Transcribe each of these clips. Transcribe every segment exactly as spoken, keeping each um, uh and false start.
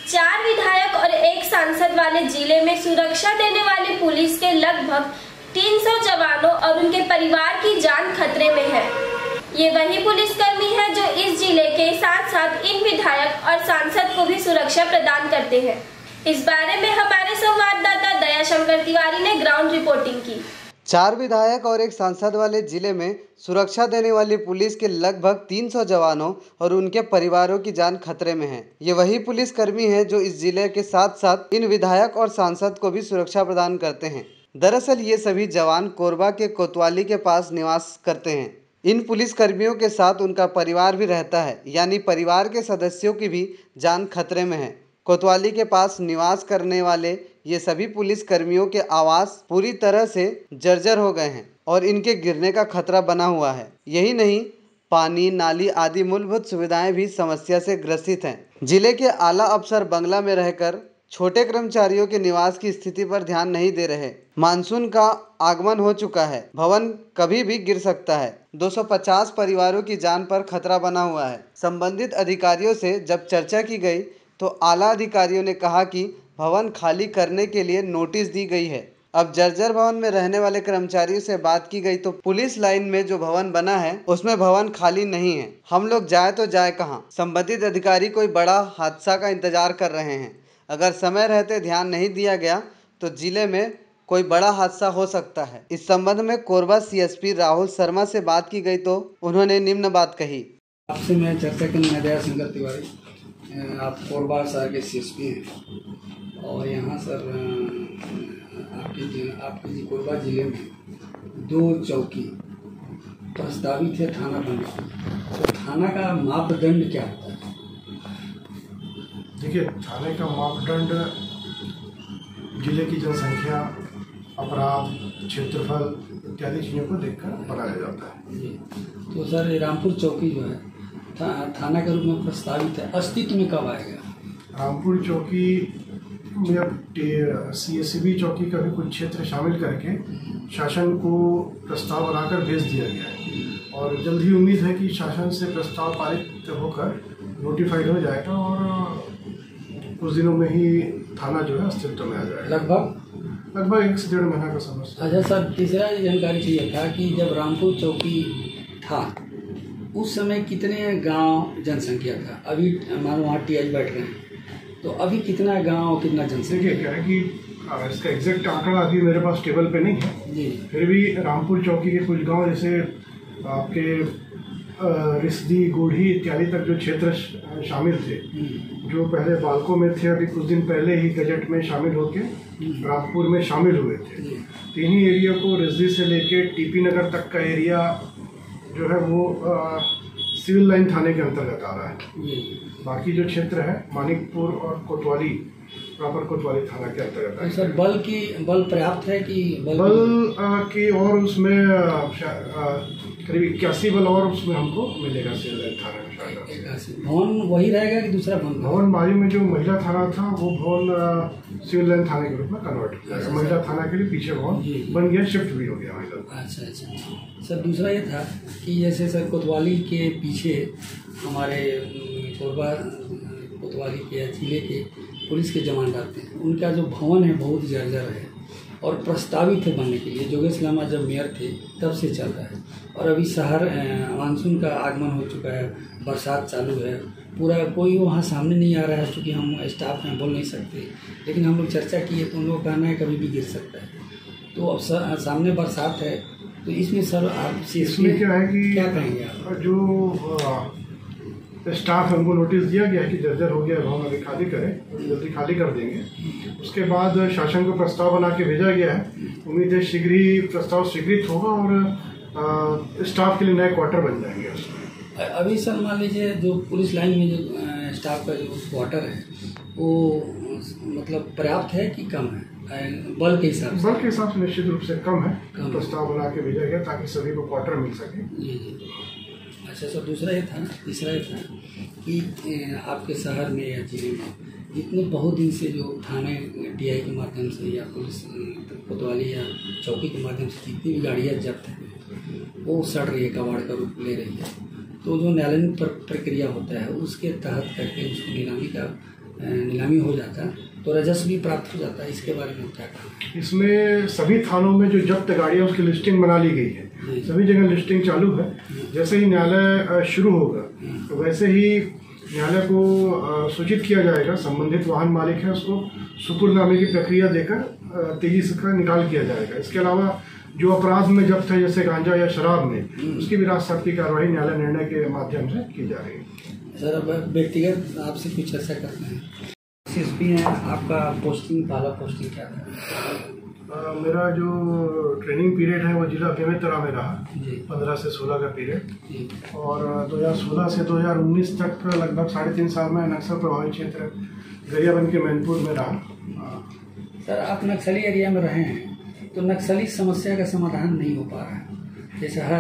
चार विधायक और एक सांसद वाले जिले में सुरक्षा देने वाली पुलिस के लगभग तीन सौ जवानों और उनके परिवार की जान खतरे में है। ये वही पुलिसकर्मी है जो इस जिले के साथ साथ इन विधायक और सांसद को भी सुरक्षा प्रदान करते हैं। इस बारे में हमारे संवाददाता दया शंकर तिवारी ने ग्राउंड रिपोर्टिंग की। चार विधायक और एक सांसद वाले जिले में सुरक्षा देने वाली पुलिस के लगभग तीन सौ जवानों और उनके परिवारों की जान खतरे में है। ये वही पुलिसकर्मी है जो इस जिले के साथ साथ इन विधायक और सांसद को भी सुरक्षा प्रदान करते हैं। दरअसल ये सभी जवान कोरबा के कोतवाली के पास निवास करते हैं। इन पुलिसकर्मियों के साथ उनका परिवार भी रहता है, यानी परिवार के सदस्यों की भी जान खतरे में है। कोतवाली के पास निवास करने वाले ये सभी पुलिस कर्मियों के आवास पूरी तरह से जर्जर हो गए हैं और इनके गिरने का खतरा बना हुआ है। यही नहीं, पानी, नाली आदि मूलभूत सुविधाएं भी समस्या से ग्रसित हैं। जिले के आला अफसर बंगला में रहकर छोटे कर्मचारियों के निवास की स्थिति पर ध्यान नहीं दे रहे। मानसून का आगमन हो चुका है, भवन कभी भी गिर सकता है। दो सौ पचास परिवारों की जान पर खतरा बना हुआ है। संबंधित अधिकारियों से जब चर्चा की गई तो आला अधिकारियों ने कहा कि भवन खाली करने के लिए नोटिस दी गई है। अब जर्जर भवन में रहने वाले कर्मचारियों से बात की गई तो पुलिस लाइन में जो भवन बना है उसमें भवन खाली नहीं है। हम लोग जाए तो जाए कहाँ? संबंधित अधिकारी कोई बड़ा हादसा का इंतजार कर रहे हैं। अगर समय रहते ध्यान नहीं दिया गया तो जिले में कोई बड़ा हादसा हो सकता है। इस संबंध में Korba C S P Rahul Sharma से बात की गई तो उन्होंने निम्न बात कही। आपसे मैं चर्चा करने में दया शंकर तिवारी, आप कोरबा शहर के सी एस पी हैं और यहाँ सर आपके आपके कोरबा जिले में दो चौकी प्रस्तावित है थाना बनने की, तो थाना का मापदंड क्या होता है? देखिए, थाने का मापदंड जिले की जनसंख्या, अपराध, क्षेत्रफल इत्यादि चीज़ों को देखकर बनाया जाता है। जी, तो सर रामपुर चौकी जो है था, थाना के रूप में प्रस्तावित है, अस्तित्व में कब आएगा? रामपुर चौकी में अब सी एस बी चौकी का भी कुछ क्षेत्र शामिल करके शासन को प्रस्ताव बनाकर भेज दिया गया है और जल्द ही उम्मीद है कि शासन से प्रस्ताव पारित होकर नोटिफाइड हो जाएगा और कुछ दिनों में ही थाना जो है अस्तित्व में आ जाएगा। लगभग लगभग एक से डेढ़ महीना का समय। अच्छा सर, तीसरा जानकारी चाहिए था कि जब रामपुर चौकी था उस समय कितने गांव जनसंख्या था? अभी मान वहाँ टी आई बैठ रहे हैं तो अभी कितना गांव, कितना जनसंख्या? क्या है कि इसका एग्जैक्ट आंकड़ा अभी मेरे पास टेबल पे नहीं है जी। फिर भी रामपुर चौकी के कुछ गांव जैसे आपके रिसदी, गोढ़ी इत्यादि तक जो क्षेत्र शामिल थे, जो पहले बालकों में थे, अभी कुछ दिन पहले ही गजट में शामिल होकर रामपुर में शामिल हुए थे। तीन ही एरिया को रिसदी से लेके टीपी नगर तक का एरिया जो है वो आ, सिविल लाइन थाने के अंतर्गत आ रहा है। बाकी जो क्षेत्र है मानिकपुर और कोतवाली, प्रॉपर कोतवाली थाना के अंतर्गत है। सर बल की बल पर्याप्त है कि बल, बल आ, की और उसमें करीब इक्यासी बल और उसमें हमको मिलेगा सिविल लाइन थाना में। भवन वही रहेगा कि दूसरा भवन? भवन बाजू में जो महिला थाना था वो भवन सिविल लाइन थाने के रूप में कन्वर्ट हो गया। महिला थाना के लिए पीछे भवन बन गया, शिफ्ट भी हो गया महिला। अच्छा अच्छा सर, दूसरा ये था कि जैसे सर कोतवाली के पीछे हमारे कोरबा कोतवाली के जिले के पुलिस के जवान रहते हैं, उनका जो भवन है बहुत जर्जर है और प्रस्तावित है बनने के लिए। जोगेश लामा जब मेयर थे तब से चल रहा है और अभी शहर मानसून का आगमन हो चुका है, बरसात चालू है, पूरा कोई वहाँ सामने नहीं आ रहा है। चूँकि हम स्टाफ हैं बोल नहीं सकते, लेकिन हम लोग चर्चा किए तो उन लोगों का कहना है कभी भी गिर सकता है। तो अब सामने बरसात है तो इसमें सर आप इसमें क्या है कि क्या कहेंगे आप? जो स्टाफ हमको नोटिस दिया गया है कि जर्जर हो गया भवन, अभी खाली करें, जल्दी खाली कर देंगे। उसके बाद शासन को प्रस्ताव बना के भेजा गया है। उम्मीद है शीघ्र ही प्रस्ताव स्वीकृत होगा और स्टाफ के लिए नए क्वार्टर बन जाएंगे उसमें। अभी सर मान लीजिए जो पुलिस लाइन में जो स्टाफ का जो क्वार्टर है वो मतलब पर्याप्त है कि कम है? बल के हिसाब से? बल के हिसाब से निश्चित रूप से कम है। प्रस्ताव बना के भेजा गया ताकि सभी को क्वार्टर मिल सके। जी जी। अच्छा सर, दूसरा ये था तीसरा ये था कि आपके शहर में या जिले में जितने बहुत दिन से जो थाने डी आई के माध्यम से या पुलिस कोतवाली या चौकी के माध्यम से जितनी भी गाड़ियाँ जब्त हैं वो सड़ रही है, कबाड़ का रूप ले रही है, तो जो न्यायालयीन प्रक्रिया होता है उसके तहत करके उसको नीलामी का नीलामी हो जाता तो राजस्व भी प्राप्त हो जाता है। इसके बारे में क्या कहा? इसमें सभी थानों में जो जब्त गाड़ियाँ उसकी लिस्टिंग बना ली गई है, सभी जगह लिस्टिंग चालू है। जैसे ही न्यायालय शुरू होगा तो वैसे ही न्यायालय को सूचित किया जाएगा, संबंधित वाहन मालिक है उसको सुपुर्दनामे की प्रक्रिया देकर तेजी से निकाल किया जाएगा। इसके अलावा जो अपराध में जब्त है जैसे गांजा या शराब में, उसकी भी राजसात की कार्रवाई न्यायालय निर्णय के माध्यम से की जा रही है। सर अब व्यक्तिगत आपसे कुछ चर्चा करते हैं। एसएसपी हैं, आपका पोस्टिंग पहला पोस्टिंग क्या था? आ, मेरा जो ट्रेनिंग पीरियड है वो जिला बेमेतरा में रहा, पंद्रह से सोलह का पीरियड, और दो हज़ार सोलह से दो हज़ार उन्नीस तक लगभग साढ़े तीन साल में नक्सल प्रभावित क्षेत्र गरियाबंद के मैनपुर में रहा। सर आप नक्सली एरिया में रहे हैं तो नक्सली समस्या का समाधान नहीं हो पा रहा है। जैसे हर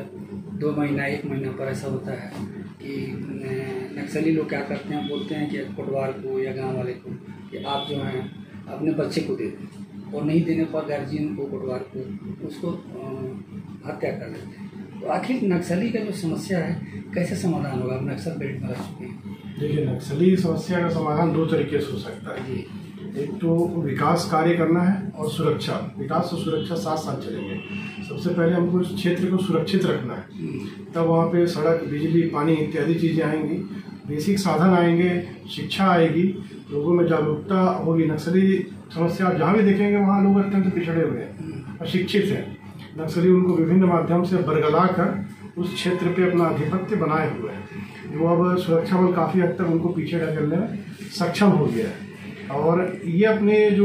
दो महीना एक महीना पर ऐसा होता है कि नक्सली लोग क्या करते हैं, बोलते हैं कि कोटवार को या गांव वाले को कि आप जो हैं अपने बच्चे को दे दें, और नहीं देने पर गार्जियन को कोटवार को उसको हत्या कर लेते हैं। तो आखिर नक्सली का जो समस्या है कैसे समाधान होगा? नक्सल बेल्ट में रह चुके हैं। देखिए, नक्सली समस्या का समाधान दो तरीके से हो सकता है। एक तो विकास कार्य करना है और सुरक्षा, विकास और सुरक्षा साथ साथ चलेंगे। सबसे पहले हमको इस क्षेत्र को सुरक्षित रखना है, तब वहाँ पे सड़क, बिजली, पानी इत्यादि चीज़ें आएंगी, बेसिक साधन आएंगे, शिक्षा आएगी, लोगों में जागरूकता होगी। नक्सली समस्या आप जहाँ भी देखेंगे वहाँ लोग अत्यंत पिछड़े हुए हैं, अशिक्षित हैं। नक्सली उनको विभिन्न माध्यम से बरगला कर उस क्षेत्र पे अपना आधिपत्य बनाए हुए हैं, जो अब सुरक्षा बल काफ़ी हद तक उनको पीछे ढकेलने में सक्षम हो गया है। और ये अपने जो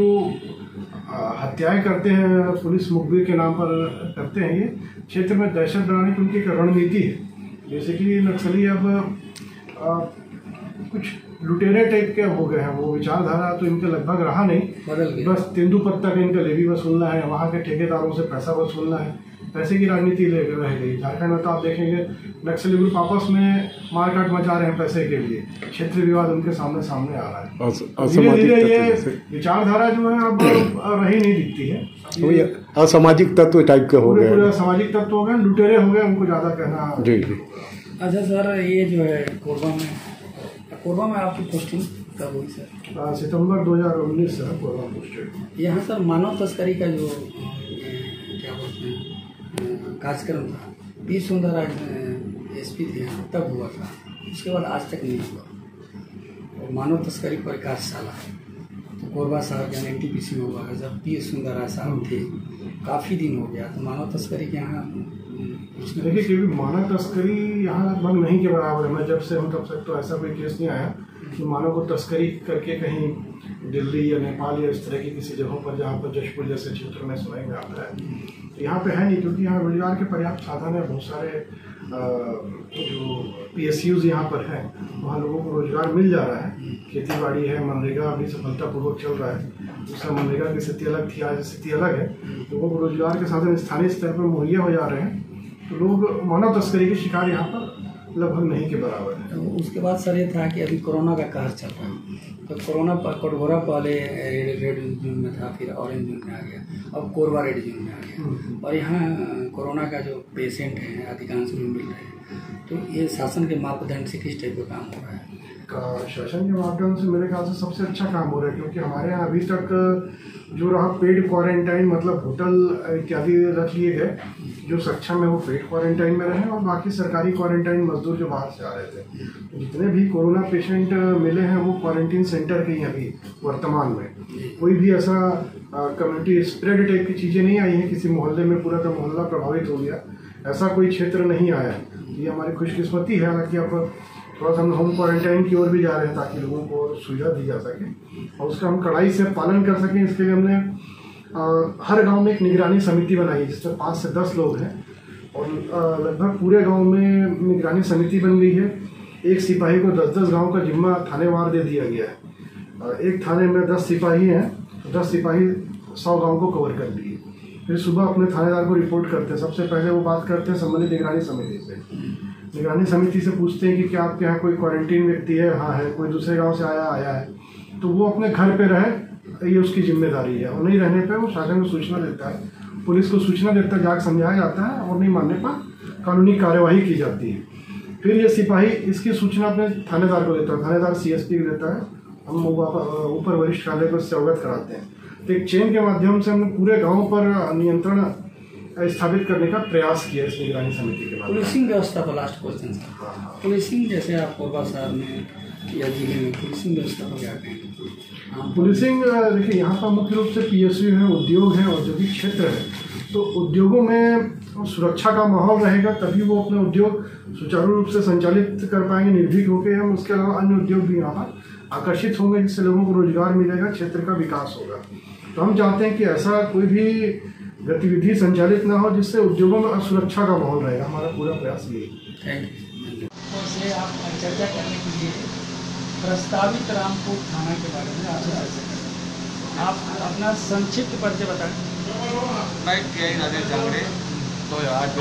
हत्याएं करते हैं, पुलिस मुखबिर के नाम पर करते हैं, ये क्षेत्र में दहशत बढ़ाने की उनकी एक रणनीति है। जैसे कि नक्सली अब आ, कुछ लुटेरे टाइप के हो गए हैं, वो विचारधारा तो इनके लगभग रहा नहीं, बदल गया। बस तेंदुपत्ता का इनका लेवी वसूलना है, वहाँ के ठेकेदारों से पैसा वसूलना है, पैसे की राजनीति रह गई। झारखंड में तो आप देखेंगे नक्सली ग्रुप आपस में मारकाट मचा रहे हैं पैसे के लिए, क्षेत्रीय विवाद उनके सामने सामने आ रहा है। धीरे धीरे ये विचारधारा जो है अब रही नहीं दिखती है, असामाजिक तत्व टाइप के हो गए, पूरे सामाजिक तत्व हो गए, लुटेरे हो गए, उनको ज्यादा कहना। जी जी। अच्छा सर, ये जो है कोरबा में कोरबा में आपकी पोस्टिंग कब हुई सर? सितंबर दो हज़ार उन्नीस से कोरबा पोस्टेड। यहाँ सर मानव तस्करी का जो क्या बोलते हैं कार्यक्रम था, पी सुंदर एस पी थे यहाँ, तब हुआ था, उसके बाद आज तक नहीं हुआ। और मानव तस्करी पर कार्यशाला तो कोरबा साहब यहाँ एन टी पी सी में हुआ है, जब पी सुंदर साहब थे, काफ़ी दिन हो गया। तो मानव तस्करी के यहाँ देखिए, क्योंकि मानव तस्करी यहाँ लगभग नहीं के बराबर है। मैं जब से हूँ तब तक तो ऐसा कोई केस नहीं आया कि मानव को तस्करी करके कहीं दिल्ली या नेपाल या इस तरह की किसी जगहों पर, जहाँ पर जशपुर जैसे क्षेत्र में सुनाई में आता है। तो यहाँ पे है नहीं, क्योंकि यहाँ रोजगार के पर्याप्त साधन है। बहुत सारे आ, जो पी एस यूज़ यहाँ पर हैं, वहाँ लोगों को रोजगार मिल जा रहा है। खेती बाड़ी है, मनरेगा अभी सफलतापूर्वक चल रहा है। दूसरा, मनरेगा की स्थिति अलग थी, आज स्थिति अलग है। लोगों को रोजगार के साधन स्थानीय स्तर पर मुहैया हो जा रहे हैं, तो लोग मानव तस्करी के शिकार यहाँ पर लगभग नहीं के बराबर है। तो उसके बाद सर ये था कि अभी कोरोना का कहर चल रहा है, तो कोरोना पर कटघोरा पहले रेड रेड जोन में था, फिर ऑरेंज जोन में आ गया, अब कोरबा रेड जोन में आ गया। और यहाँ कोरोना का जो पेशेंट हैं अधिकांश में मिल रहे हैं। तो ये शासन के मापदंड से किस टाइप का काम हो रहा है? का शासन के माध्यम से मेरे ख्याल से सबसे अच्छा काम हो रहा है, क्योंकि हमारे यहाँ अभी तक जो रहा पेड क्वारंटाइन, मतलब होटल इत्यादि रख लिए गए, जो सक्षम है वो पेड क्वारंटाइन में रहे, और बाकी सरकारी क्वारंटाइन मजदूर जो बाहर से आ रहे थे, तो जितने भी कोरोना पेशेंट मिले हैं वो क्वारंटीन सेंटर के ही अभी वर्तमान में। कोई भी ऐसा कम्युनिटी स्प्रेड टाइप की चीज़ें नहीं आई हैं, किसी मोहल्ले में पूरा का मोहल्ला प्रभावित हो गया, ऐसा कोई क्षेत्र नहीं आया। ये हमारी खुशकिस्मती है। हालांकि अब थोड़ा सा हम होम क्वारंटाइन की ओर भी जा रहे हैं, ताकि लोगों को सुविधा दी जा सके और उसका हम कड़ाई से पालन कर सकें। इसके लिए हमने आ, हर गांव में एक निगरानी समिति बनाई है, जिसमें पाँच से दस लोग हैं, और लगभग पूरे गांव में निगरानी समिति बन गई है। एक सिपाही को दस दस गांव का जिम्मा थानेवार दे दिया गया है। एक थाने में दस सिपाही हैं, तो दस सिपाही सौ गाँव को कवर कर लिए। फिर सुबह अपने थानेदार को रिपोर्ट करते हैं। सबसे पहले वो बात करते हैं संबंधित निगरानी समिति से। निगरानी समिति से पूछते हैं कि क्या आपके यहाँ कोई क्वारंटीन व्यक्ति है? हाँ है। कोई दूसरे गांव से आया आया है, तो वो अपने घर पे रहे, ये उसकी जिम्मेदारी है। और नहीं रहने पे वो शासन को सूचना देता है, पुलिस को सूचना देता है, जाकर समझाया जाता है, और नहीं मानने पर कानूनी कार्यवाही की जाती है। फिर ये सिपाही इसकी सूचना अपने थानेदार को देता है, थानेदार सी एस पी को देता है, हम ऊपर वरिष्ठ कार्यालय को इससे अवगत कराते हैं। तो एक चेन के माध्यम से हमने पूरे गांव पर नियंत्रण स्थापित करने का प्रयास किया इस निगरानी समिति के बाद। पुलिसिंग व्यवस्था पर लास्ट क्वेश्चन सर, पुलिसिंग जैसे आप कोरबा शहर में या जिले में पुलिसिंग व्यवस्था पर क्या कहेंगे? हाँ, पुलिसिंग देखिए यहाँ पर मुख्य रूप से पीएसयू है, उद्योग है, औद्योगिक क्षेत्र है। तो उद्योगों में सुरक्षा का माहौल रहेगा तभी वो अपने उद्योग सुचारू रूप से संचालित कर पाएंगे निर्भीक होकर। हम उसके अलावा अन्य उद्योग भी यहाँ पर आकर्षित होंगे जिससे लोगों को रोजगार मिलेगा, क्षेत्र का विकास होगा। तो हम चाहते हैं कि ऐसा कोई भी गतिविधि संचालित ना हो जिससे उद्योगों में असुरक्षा का माहौल रहेगा। हमारा पूरा प्रयास यही है। से आप चर्चा करने के लिए प्रस्तावित रामपुर थाना के बारे में आपसे चर्चा करें। आप अपना संक्षिप्त परिचय बताएं। मैं टी आई राजेश जांगड़े दो हज़ार आठ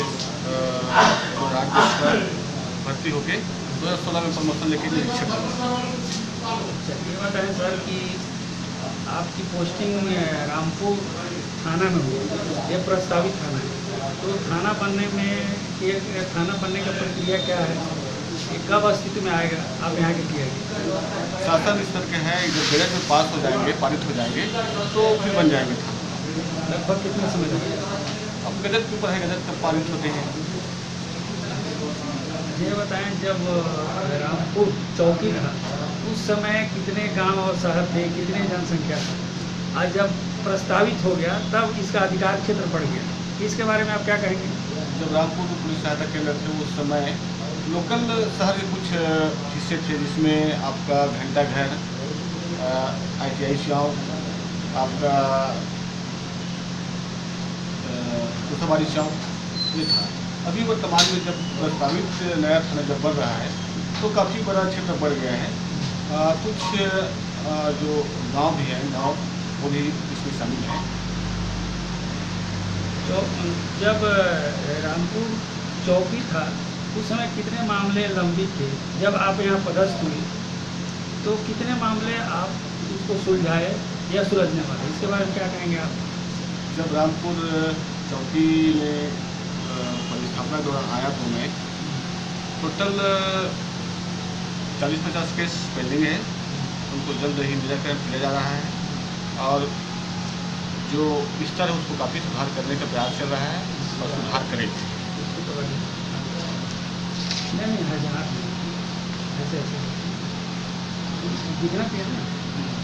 में भर्ती होके दो हज़ार सोलह में प्रमोशन लेके निरीक्षक बना। ये बताएं सर कि आपकी पोस्टिंग रामपुर थाना में हुई, ये प्रस्तावित थाना है, तो थाना बनने में ये थाना बनने का प्रक्रिया क्या है, ये कब अस्तित्व में आएगा, आप यहाँ के किया शासन स्तर के हैं, जब गजट में पास हो जाएंगे, पारित हो जाएंगे तो फिर बन जाएंगे थाना। लगभग कितना समय लगेगा? अब गजट के ऊपर है, गजट कब पारित होते हैं। ये बताएं जब रामपुर चौकी था उस समय कितने गांव और शहर थे, कितने जनसंख्या था, आज जब प्रस्तावित हो गया तब इसका अधिकार क्षेत्र बढ़ गया, इसके बारे में आप क्या कहेंगे? जब रामपुर में पुलिस सहायता केंद्र थे उस समय लोकल शहर के कुछ हिस्से थे जिसमें आपका घंटा घर, आई टी आई गाँव, आपका कुथाबाड़ी चौक ये था। अभी वर्तमान में जब प्रस्तावित नया थाना जब बन रहा है तो काफ़ी बड़ा क्षेत्र बढ़ गया है। आ, कुछ आ, जो गांव भी हैं, गांव वो भी इसमें शामिल हैं। तो जब रामपुर चौकी था उस समय कितने मामले लंबित थे? जब आप यहाँ पदस्थ हुए तो कितने मामले आप उसको सुलझाए या सुलझने वाले, इसके बारे में क्या कहेंगे आप? जब रामपुर चौकी में पदस्थापना दौरान आया तो मैं टोटल चालीस पचास केस पेंडिंग है, उनको जल्द ही निराकरण किया जा रहा है और जो स्तर है उसको काफ़ी सुधार करने का प्रयास चल रहा है और सुधार करेंगे। नहीं नहीं हजार ऐसे ऐसे दिखना चाहिए ना।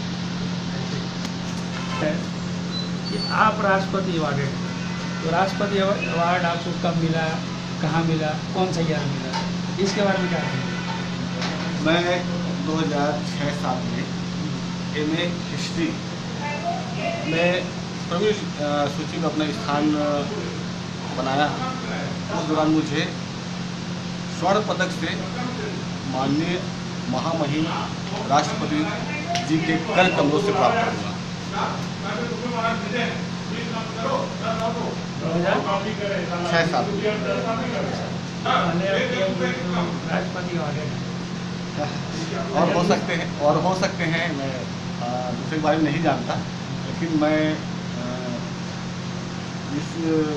कि आप राष्ट्रपति अवार्ड, तो राष्ट्रपति अवार्ड आपको कब मिला, कहाँ मिला, कौन सा ईयर मिला, इसके बारे में क्या कहेंगे? मैं दो हज़ार छह सात में एम ए हिस्ट्री में प्रवेश सूची में अपना स्थान बनाया। उस दौरान मुझे स्वर्ण पदक से माननीय महामहिम राष्ट्रपति जी के कर कमलों से प्राप्त हुआ। छः साल राष्ट्रपति और हो सकते हैं और हो सकते हैं मैं दूसरे के बारे में नहीं जानता, लेकिन मैं इस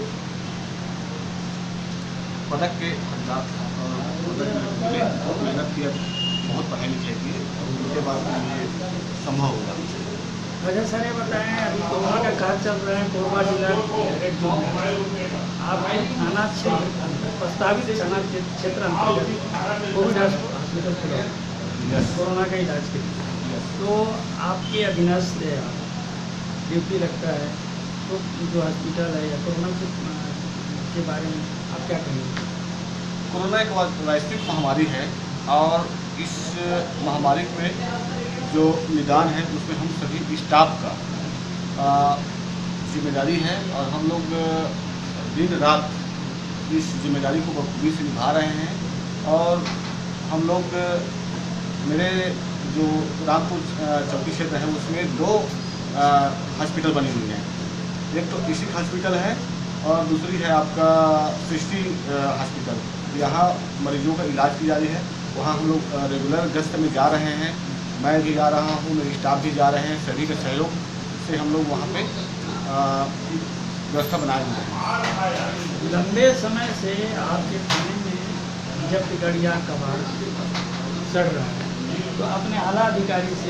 पदक के हकदार था और पदक मिले, बहुत मेहनत किया, बहुत पढ़ाई लिखाई की, उसके बाद ये संभव हुआ। अच्छा सर ये बताएं, अभी कोरोना का काल चल रहा है, कोरबा जिला रेड जोन है, आपके थाना क्षेत्र प्रस्तावित थाना क्षेत्र अंतर्गत कोविड हॉस्पिटल खुला कोरोना का इलाज के लिए, तो आपके अधीनस्थ है, ड्यूटी लगता है, तो जो हॉस्पिटल है या कोरोना के बारे में आप क्या कहेंगे? कोरोना एक वैश्विक महामारी है और इस महामारी में जो निदान है उसमें हम सभी स्टाफ का जिम्मेदारी है और हम लोग दिन रात इस जिम्मेदारी को बखूबी से निभा रहे हैं। और हम लोग मेरे जो रामपुर चौकी क्षेत्र है उसमें दो हॉस्पिटल बनी हुई हैं, एक तो इसी हॉस्पिटल है और दूसरी है आपका सृष्टि हॉस्पिटल। यहाँ मरीजों का इलाज की जा रही है, वहाँ हम लोग रेगुलर गश्त में जा रहे हैं, मैं भी जा रहा हूँ, मेरे स्टाफ भी जा रहे हैं, सभी के सहयोग से हम लोग वहाँ पे व्यवस्था बनाए हुए हैं। लंबे समय से आपके थाने में जब टिकड़िया कबाड़ चढ़ रहा है तो अपने आला अधिकारी से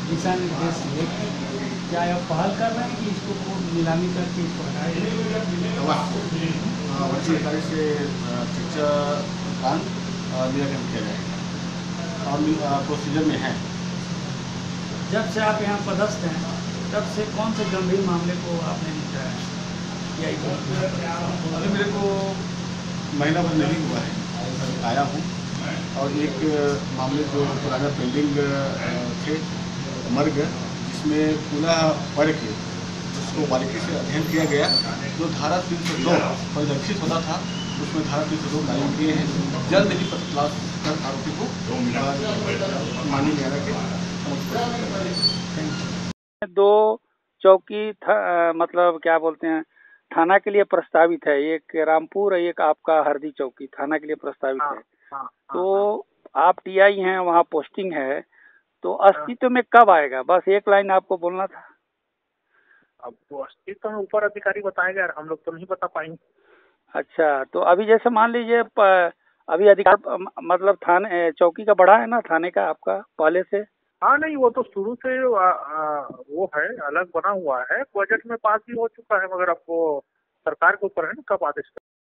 दिशा निर्देश लेके क्या आप पहल कर रहे हैं कि इसको कोर्ट नीलामी करके इसको हटाया वैसे अधिकारी से शिक्षा कांड निराकरण किया जाएगा और प्रोसीजर में है। जब से आप यहाँ पदस्थ हैं तब से कौन से गंभीर मामले को आपने निपटाया? अभी मेरे को महीना भर नहीं हुआ है, आया हूँ और एक मामले जो पुराना पेंडिंग थे मर्ग जिसमें पुनः पढ़ के उसको बारीकी से अध्ययन किया गया। जो धारा तीन सौ दो परिलक्षित होता था उसमें धारा तीन सौ दो लागू किए हैं। जल्द ही तलाश कर आरोपी को माननीय न्यायालय के दो चौकी था, मतलब क्या बोलते हैं थाना के लिए प्रस्तावित है, एक रामपुर एक आपका हरदी चौकी थाना के लिए प्रस्तावित है। हाँ, तो आप टीआई हैं, वहाँ पोस्टिंग है, तो अस्तित्व में कब आएगा? बस एक लाइन आपको बोलना था। अब वो अस्तित्व में ऊपर अधिकारी बताएंगे यार, हम लोग तो नहीं बता पाएंगे। अच्छा, तो अभी जैसे मान लीजिए अभी अधिकार मतलब थाने चौकी का बढ़ा है ना थाने का आपका पहले से? हाँ नहीं, वो तो शुरू से आ, आ, वो है अलग बना हुआ है, बजट में पास भी हो चुका है, मगर अब वो सरकार के ऊपर है ना कब आदेश